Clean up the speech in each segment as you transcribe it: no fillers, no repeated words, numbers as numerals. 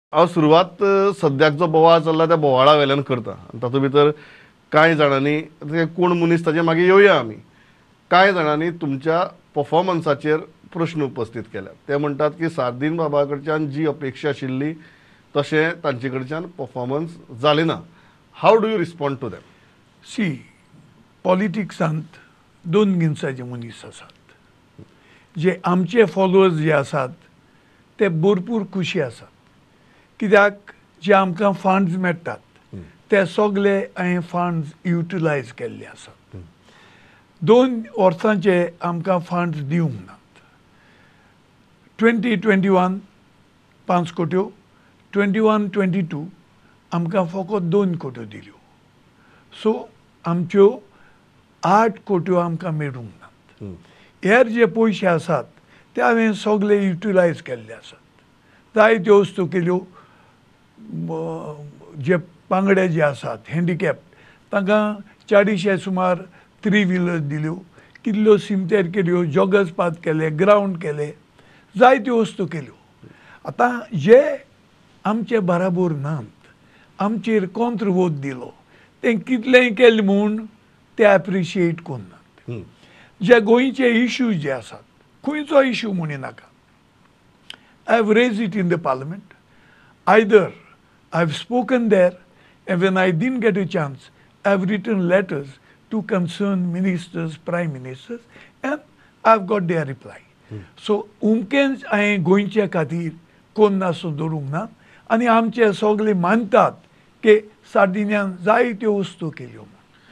हांव सुरवात सद्याक जो बोवाळ चल्ला त्या बोवाळा वेल्यान करता आनी तातूंत भितर कांय जाणांनी ते कोण मनीस ताचे मागीर येवया आमी कांय जाणांनी तुमच्या परफॉर्मन्साचेर प्रश्न उपस्थित केल्यात. ते म्हणटात की सार्दीन बाबा कडच्यान जी अपेक्षा आशिल्ली तशें तांचे कडच्यान परफॉर्मन्स जालें ना. How do you respond to them? सी पॉलिटिक्सांत दोन गिन्साचे मनीस आसात. जे आमचे फॉलोअर्स जे आसात ते भरपूर खुशी आसात, कित्याक जे आमकां फंड्स मेळटात ते सगळे हांवें फंड्स युटिलायज केल्ले आसात. 2 वर्सांचे आमकां फंड्स दिवंक नात. 2021 5 कोट्यो, 21-22 आमकां फकत 2 कोट्यो दिल्यो. सो आमच्यो 8 कोट्यो आमकां मेळूंक नात. हेर जे पयशे आसात ते हांवें सगळे युटिलायज केल्ले आसात. जायत्यो वस्तू केल्यो. जे पांगडे जे आसात हँडिकॅप तांकां 40 सुमार 3 व्हिलर्स दिल्यो. कितल्यो सिमतेर केल्यो, जॉगर्स पाथ केले, ग्रावंड केले, जायत्यो वस्तू केल्यो. आतां जे आमचे बराबर नात, आमचेर कॉन्ट्रवोट दिलो, ते कितलेंय केलें म्हूण ते एप्रिशिएट करनात. जे गोंयचे इश्यूज जे आसात, खंयचो इश्यू म्हणू नाका, I have raise it in the parliament. Either I've spoken there, and when I didn't get a chance, I've written letters to concerned ministers, prime ministers, and I've got their reply. So उमकेच हांवें गोंयच्या खातीर कोण नासो दवरूंक ना. आनी आमचे सगळे मानतात की सार्दिन्यान जायत्यो वस्तू केल्यो.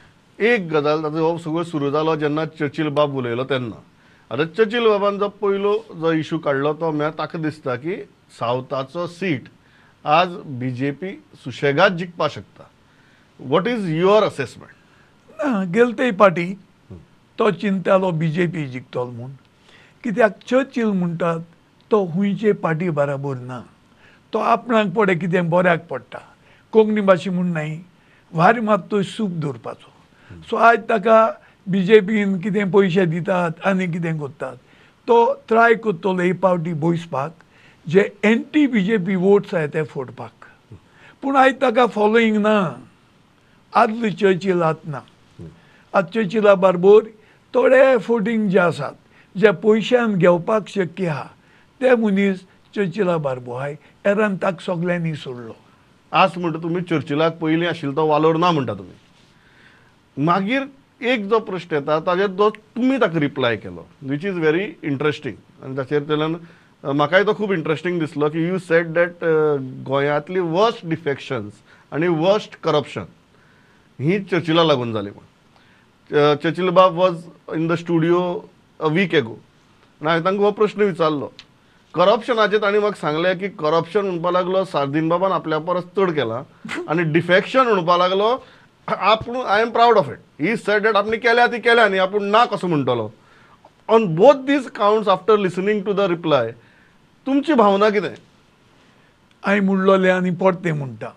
एक गजाल ताचो सगळो सुरू जालो जेन्ना चर्चिल बाब उलयलो तेन्ना. आतां चर्चिल बाबान जो पयलो जो इशू काडलो तो म्हळ्यार ताका दिसता की सावथाचो सीट आज बीजेपी सुशेगाद जिखपाक शकता. What is your assessment? ना, गेलते पाटी तो चिंतालो बीजेपी जिखतलो म्हूण, कित्याक चर्चिल म्हणटात तो हुंयचे पार्टी बराबर ना. तो आपणाक पडे कितें बऱ्याक पडटा, कोंकणी भाशे म्हूण न्हय, वारें मात तो सूप दवरपाचो. सो आज ताका बीजेपीन कितें पयशे दितात आनी कितें करतात, तो ट्राय करतलो हे पावटी बसपाक, जे एंटी बीजेपी वोट्स आहाय ते फोडपाक. पूण आयज ताका फॉलोईंग ना. आदलो चर्चिल आतां ना. आतां चर्चिला बरोबर थोडे फोटींग जे आसात, जे पयशान घेवपाक शक्य आहा ते मनीस चर्चिला बरोबर आहाय. एरान ताका सगळ्यांनी सोडलो. आज म्हणटा तुमी चर्चिलाक पयलीं आशिल्लो तो वालोर ना म्हणटा तुमी. मागीर एक जो प्रश्न येता ताजेर जो तुमी ताका रिप्लाय केलो, वीच इज व्हेरी इंट्रस्टींग. आनी ताचेर म्हाकाय तो खूब इंट्रस्टींग दिसलो की यू सेड दॅट गोंयांतली वर्स्ट डिफेक्शन्स आनी वर्स्ट करप्शन ही चर्चिला लागून जाली म्हण. Churchill Bab was in the studio a week ago आनी हांवें तांकां हो प्रश्न विचारलो. करप्शनाचेर तांणी म्हाका सांगलें की करप्शन म्हणपाक लागलो सार्दीन बाबान आपल्या परस चड केलां आनी डिफेक्शन म्हणपाक लागलो आपूण I am proud of it. He said that आपणी केल्या ती केल्या न्ही, आपूण ना कसो म्हणटलो. On both these counts after listening to the reply तुमची भावना कितें? हांवें म्हणलोलें आनी परतें म्हणटा.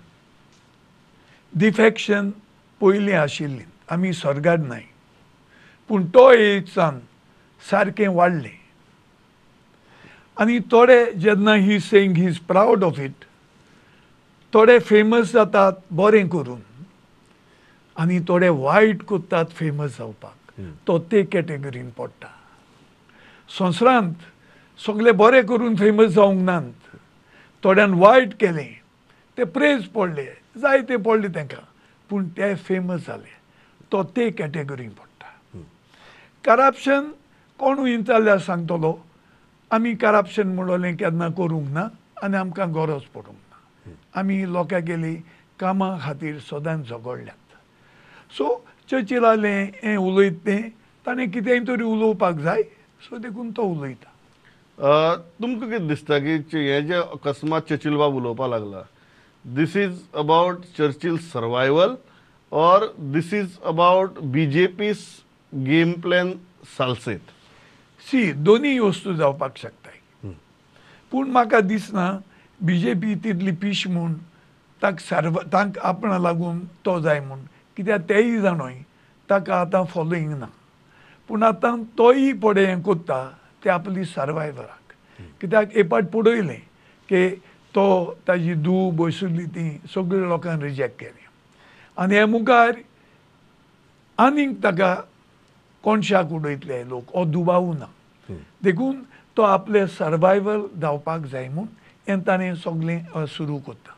डिफेक्शन पयलीं आशिल्लीं, आमी स्वर्गाद नाय, पूण तो एजसान सारकें वाडलें. आनी थोडे जेन्ना he saying he is proud of it, थोडे फेमस जातात बरें करून आनी थोडे वायट करतात फेमस जावपाक. तो ते कॅटेगरीन पडटा. संवसारांत सगळे बरें करून फेमस जावंक नात. थोड्यान वायट केलें ते प्रेज पडले, जायते पडले तांकां, पूण ते फेमस जाले. तो ते कॅटेगरीन पडटा. करप्शन कोणूय जाल्यार सांगतलो आमी करप्शन म्हणलोलें केन्ना करूंक ना आनी आमकां गरज पडूंक ना. आमी लोकांगेली कामां खातीर सदांच झगडल्यात. सो चर्चिलालें हें उलयता तें ताणें कितेंय तरी उलोवपाक जाय, सो देखून तो उलयता. तुमकां कितें दिसता की हें जे अकस्मात चर्चिल बाब उलोवपाक लागला, this is about Churchill survival or this is about बीजेपीस गेम प्लॅन सालसेत? सी दोनूय वस्तू जावपाक शकताय. पूण म्हाका दिसना बीजेपी तितली पीश म्हूण तांकां आपणा लागून तो जाय म्हूण, कित्याक तेय जाणोय ताका आतां फॉलोईंग ना. पूण आतां तोय पडे हें कोत्ता ते आपली सर्वायवराक. कित्याक एपाट पळयलें की तो ताजी धूव बसुल्ली ती सगळ्या लोकांनी रिजेक्ट केली आनी हे मुखार आनीक ताका कोणशाक उडयतले लोक हो दुबाव ना देखून तो आपले सर्वायवल धांवपाक जाय म्हूण हें ताणें सगळें सुरू करता.